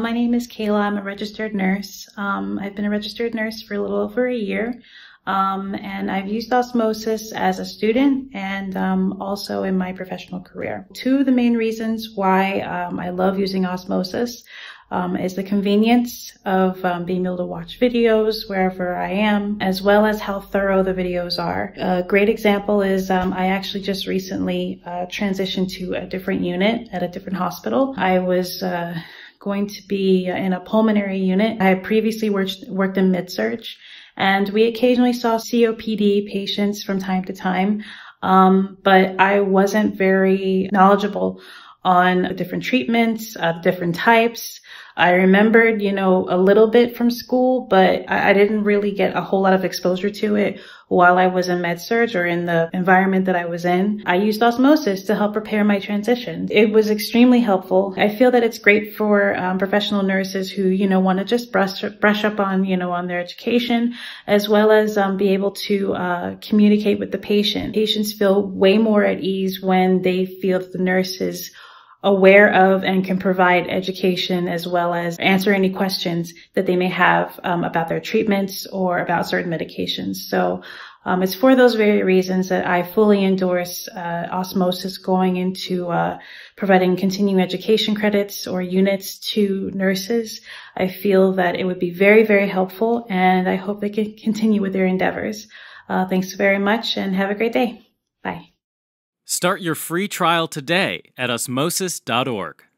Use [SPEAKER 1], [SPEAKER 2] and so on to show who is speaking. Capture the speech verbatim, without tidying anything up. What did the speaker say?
[SPEAKER 1] my name is Kayla. I'm a registered nurse. Um, I've been a registered nurse for a little over a year. Um, and I've used Osmosis as a student and um, also in my professional career. Two of the main reasons why um, I love using Osmosis um, is the convenience of um, being able to watch videos wherever I am, as well as how thorough the videos are. A great example is um, I actually just recently uh, transitioned to a different unit at a different hospital. I was uh, going to be in a pulmonary unit. I had previously worked, worked in mid-surg. And we occasionally saw C O P D patients from time to time, um, but I wasn't very knowledgeable on different treatments, uh, different types. I remembered, you know, a little bit from school, but I, I didn't really get a whole lot of exposure to it while I was in med-surg or in the environment that I was in. I used Osmosis to help prepare my transition. It was extremely helpful. I feel that it's great for um, professional nurses who, you know, want to just brush, brush up on, you know, on their education, as well as um, be able to uh, communicate with the patient. Patients feel way more at ease when they feel that the nurse is aware of and can provide education as well as answer any questions that they may have um, about their treatments or about certain medications. So um, it's for those very reasons that I fully endorse uh, Osmosis going into uh, providing continuing education credits or units to nurses. I feel that it would be very, very helpful, and I hope they can continue with their endeavors. Uh, thanks very much and have a great day. Bye.
[SPEAKER 2] Start your free trial today at osmosis dot org.